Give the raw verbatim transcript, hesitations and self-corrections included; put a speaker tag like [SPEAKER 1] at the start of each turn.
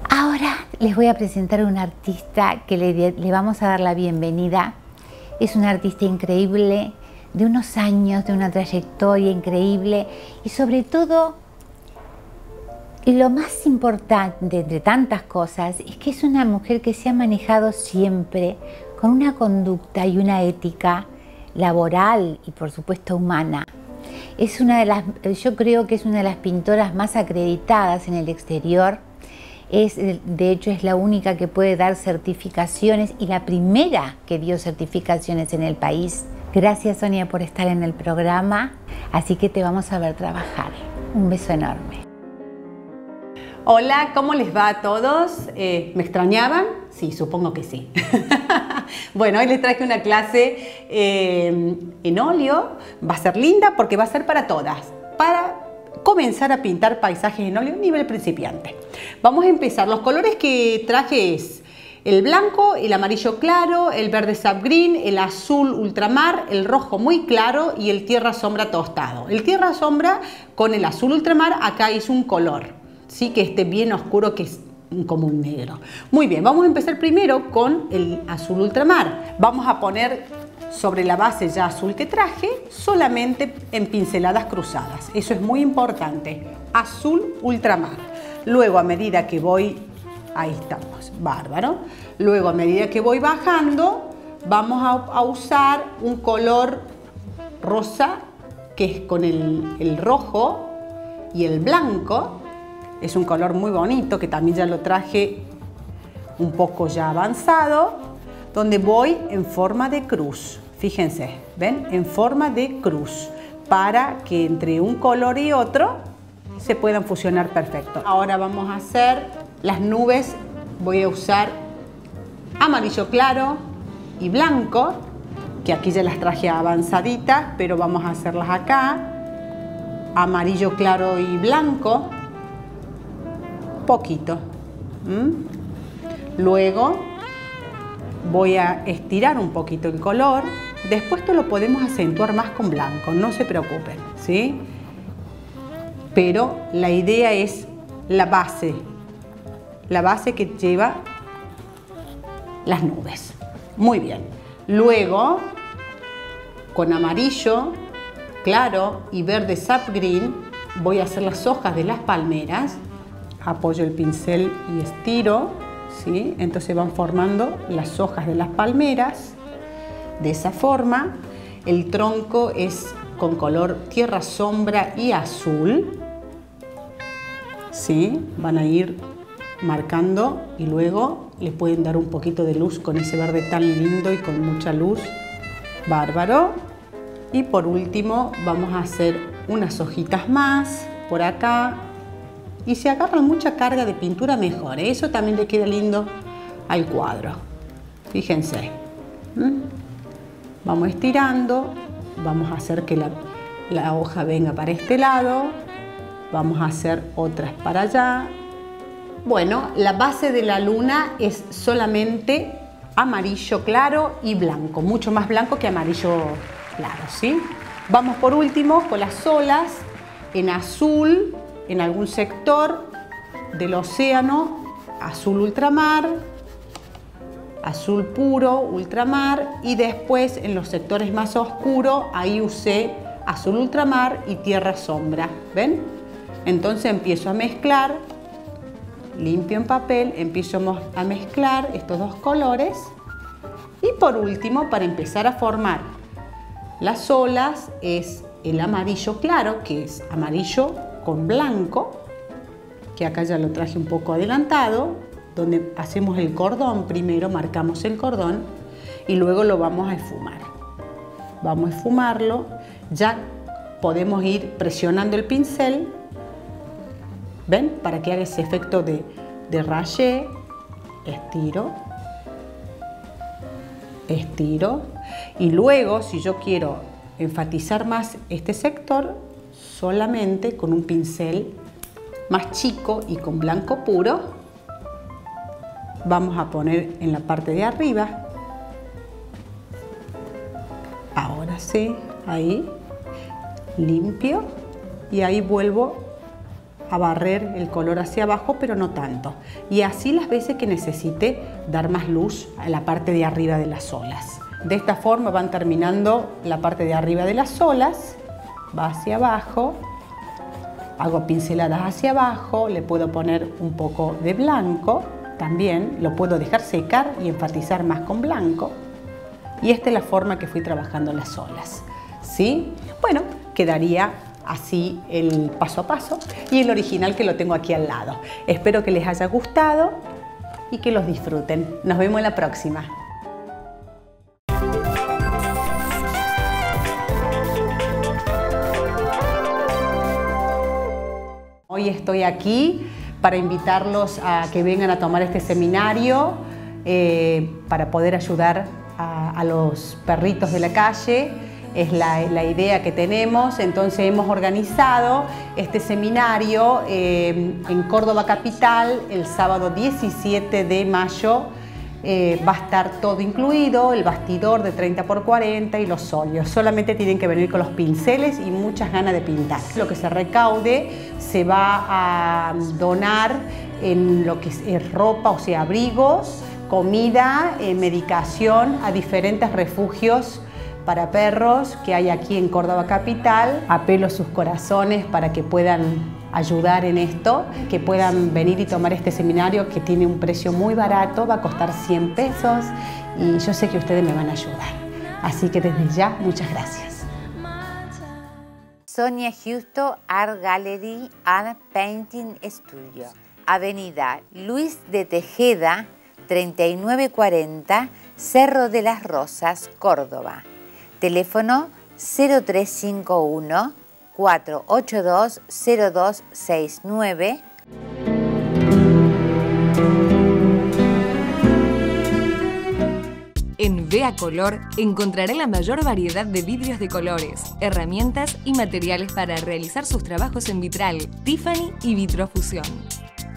[SPEAKER 1] Ahora les voy a presentar a un artista que le, le vamos a dar la bienvenida. Es un artista increíble, de unos años, de una trayectoria increíble y sobre todo, lo más importante entre tantas cosas es que es una mujer que se ha manejado siempre con una conducta y una ética laboral y por supuesto humana. Es una de las, yo creo que es una de las pintoras más acreditadas en el exterior. Es, de hecho, es la única que puede dar certificaciones y la primera que dio certificaciones en el país. Gracias, Sonia, por estar en el programa. Así que te vamos a ver trabajar. Un beso enorme.
[SPEAKER 2] Hola, ¿cómo les va a todos? Eh, ¿Me extrañaban? Sí, supongo que sí. Bueno, hoy les traje una clase eh, en óleo. Va a ser linda porque va a ser para todas. Para comenzar a pintar paisajes en óleo nivel principiante. Vamos a empezar. Los colores que traje es el blanco, el amarillo claro, el verde sap green, el azul ultramar, el rojo muy claro y el tierra sombra tostado. El tierra sombra con el azul ultramar acá hice un color, sí, que esté bien oscuro, que es como un negro. Muy bien, vamos a empezar primero con el azul ultramar. Vamos a poner sobre la base ya azul que traje, solamente en pinceladas cruzadas. Eso es muy importante. Azul ultramar. Luego, a medida que voy, ahí estamos, bárbaro. Luego, a medida que voy bajando, vamos a, a usar un color rosa, que es con el, el rojo y el blanco. Es un color muy bonito, que también ya lo traje un poco ya avanzado, donde voy en forma de cruz. Fíjense, ¿ven? En forma de cruz, para que entre un color y otro se puedan fusionar perfecto. Ahora vamos a hacer las nubes. Voy a usar amarillo claro y blanco, que aquí ya las traje avanzaditas, pero vamos a hacerlas acá. Amarillo claro y blanco, poquito. ¿Mm? Luego voy a estirar un poquito el color. Después esto lo podemos acentuar más con blanco, no se preocupen, ¿sí? Pero la idea es la base, la base que lleva las nubes. Muy bien. Luego, con amarillo claro y verde sap green, voy a hacer las hojas de las palmeras. Apoyo el pincel y estiro, ¿sí? Entonces van formando las hojas de las palmeras. De esa forma, el tronco es con color tierra sombra y azul, ¿sí? Van a ir marcando y luego le pueden dar un poquito de luz con ese verde tan lindo y con mucha luz. Bárbaro. Y por último vamos a hacer unas hojitas más por acá. Y si agarran mucha carga de pintura, mejor, ¿eh? Eso también le queda lindo al cuadro. Fíjense. ¿Mm? Vamos estirando, vamos a hacer que la, la hoja venga para este lado, vamos a hacer otras para allá. Bueno, la base de la luna es solamente amarillo claro y blanco, mucho más blanco que amarillo claro, ¿sí? Vamos por último con las olas en azul, en algún sector del océano, azul ultramar, azul puro, ultramar, y después en los sectores más oscuros ahí usé azul ultramar y tierra sombra, ¿ven? Entonces empiezo a mezclar, limpio en papel, empiezo a mezclar estos dos colores y por último, para empezar a formar las olas, es el amarillo claro, que es amarillo con blanco, que acá ya lo traje un poco adelantado, donde hacemos el cordón primero, marcamos el cordón y luego lo vamos a esfumar. Vamos a esfumarlo, ya podemos ir presionando el pincel, ¿ven? Para que haga ese efecto de, de rayé, estiro, estiro y luego si yo quiero enfatizar más este sector, solamente con un pincel más chico y con blanco puro, vamos a poner en la parte de arriba. Ahora sí, ahí, limpio y ahí vuelvo a barrer el color hacia abajo, pero no tanto. Y así las veces que necesite dar más luz a la parte de arriba de las olas. De esta forma van terminando la parte de arriba de las olas, va hacia abajo, hago pinceladas hacia abajo, le puedo poner un poco de blanco, también lo puedo dejar secar y enfatizar más con blanco. Y esta es la forma que fui trabajando las olas, ¿sí? Bueno, quedaría así el paso a paso y el original que lo tengo aquí al lado. Espero que les haya gustado y que los disfruten. Nos vemos en la próxima. Hoy estoy aquí para invitarlos a que vengan a tomar este seminario eh, para poder ayudar a, a los perritos de la calle. Es la, la idea que tenemos. Entonces hemos organizado este seminario eh, en Córdoba Capital el sábado diecisiete de mayo. Eh, va a estar todo incluido, el bastidor de treinta por cuarenta y los óleos. Solamente tienen que venir con los pinceles y muchas ganas de pintar. Lo que se recaude se va a donar en lo que es ropa, o sea, abrigos, comida, eh, medicación a diferentes refugios para perros que hay aquí en Córdoba Capital. Apelo a sus corazones para que puedan ayudar en esto, que puedan venir y tomar este seminario que tiene un precio muy barato, va a costar cien pesos y yo sé que ustedes me van a ayudar. Así que desde ya, muchas gracias.
[SPEAKER 1] Sonia Justo Art Gallery and Painting Studio, Avenida Luis de Tejeda, treinta y nueve cuarenta, Cerro de las Rosas, Córdoba. Teléfono cero tres cinco uno, cuatro ocho dos, cero dos seis nueve.
[SPEAKER 3] En Vea Color encontrará la mayor variedad de vidrios de colores, herramientas y materiales para realizar sus trabajos en vitral, Tiffany y vitrofusión.